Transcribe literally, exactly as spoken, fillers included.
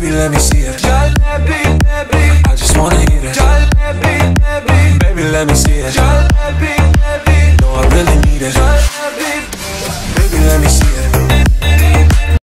Baby, let me see it. Jalebi, lebi, I just wanna eat it. jalebi, lebi, Baby, let me see it. jalebi, lebi, No, I really need it. jalebi. Baby, let me see it.